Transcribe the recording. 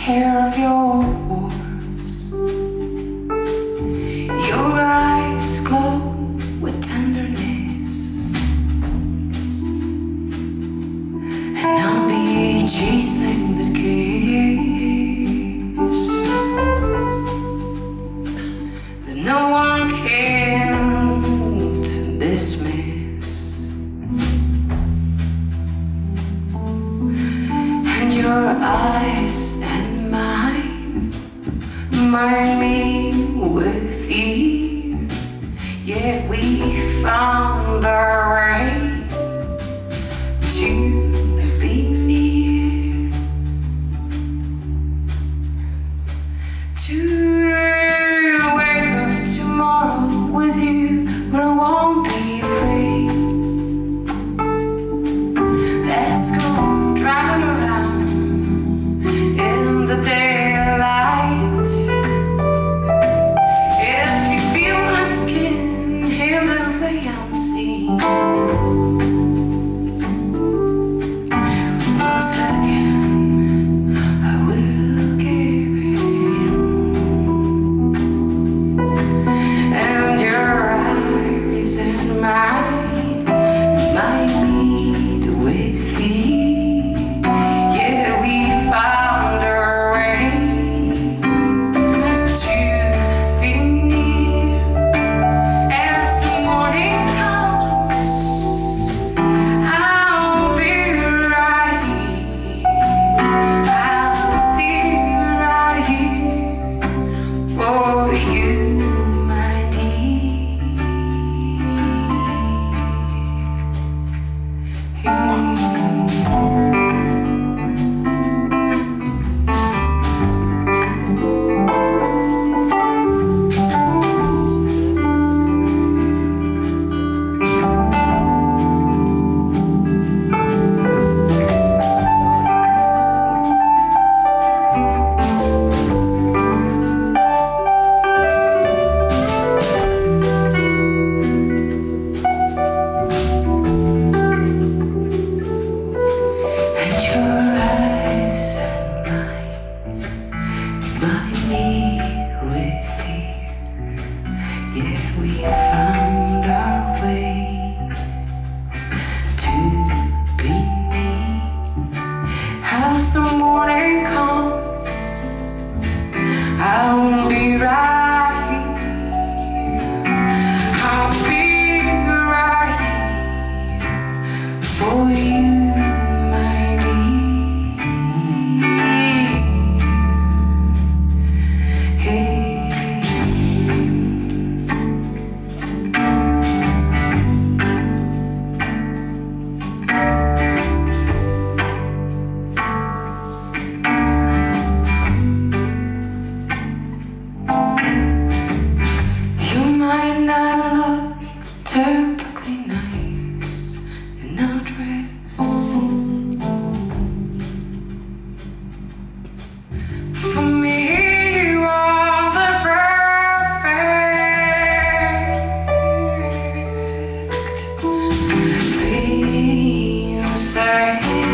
care of yours. Your eyes glow with tenderness, and I'll be chasing the kiss that no one can dismiss. And your eyes and mine remind me with fear, yet we found our way to be near, to wake up tomorrow with you where I won't be afraid. Let's go driving around in the daylight. If you feel my skin in the way I'm seeing, once again I will give in. And your eyes and mine might meet with fear, yet we found our way to be near. As the morning comes, I'll be right here. I'll be right here for you, my dear. And your eyes and mine remind me with fear, yet we found our way to be near. As the morning comes, I'll be right here. I'll be right here for you, my dear. Hey. You might not look terribly nice in a dress. For me, you are the perfect princess.